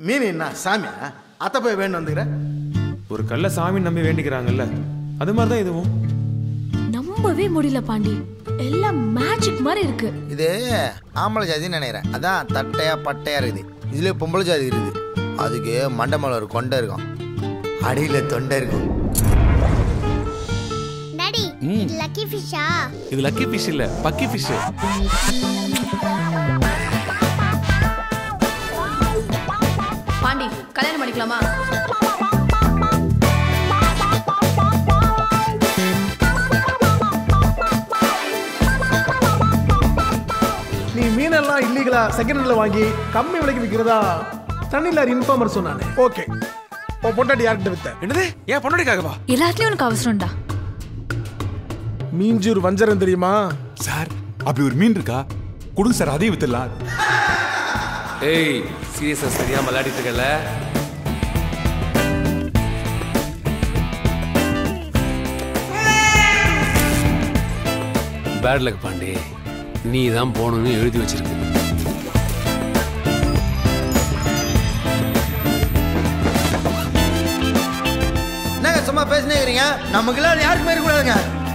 மீன் என்ன சாமியா? அத்தை போய் வேணும் வந்துக்கிற. ஒரு கல்ல சாமி நம்பி வேண்டிக்கிறாங்கல்ல, அது மாதிரி தான் இதுவும். நம்பவே முடியல பாண்டி, எல்லாம் மேஜிக் மாதிரி இருக்கு. இது ஆம்பளை ஜாதின்னு நினைக்கிறேன். அதான் தட்டையா பட்டையா இருக்குது. இதுல பொம்பளை ஜாதி இருக்குது. அதுக்கு மண்டை மேல ஒரு கொண்டை இருக்கும், அடியில தொண்டை இருக்கும். டாடி, இது லக்கி ஃபிஷ்ஷா? இது லக்கி ஃபிஷ் இல்ல, பக்கி ஃபிஷ். பாண்டி, கல்யாணம் பண்ணிக்கலாமா? நீ மீனெல்லாம் இல்லீகலா செகண்ட் ஹேண்ட்ல வாங்கி கம்மி விலைக்கு விற்கிறதா தண்ணிலார் இன்ஃபார்மர் சொன்னானே. ஓகே, ஓ பொண்டாட்டி யார்கிட்ட வித்த? என்னது? ஏன் பொண்டாட்டிக்காகவா? எல்லாத்துலயும் உனக்கு அவசரம்டா. மீஞ்சூர் வஞ்சரம் தெரியுமா சார்? அப்படி ஒரு மீன் இருக்கா? கொடுங்க சார், அதையும் வித்துடலாம். ஏய், சீரியஸா சரியா விளையாடிட்டு இருக்கல? பேட் லக் பாண்டி, நீ தான் போகணும்னு எழுதி வச்சிருக்கு. என்னங்க சும்மா பேசினே இருக்கிறீங்க? நமக்கு எல்லாம் யாருக்குமே இருக்கக்கூடாதுங்க.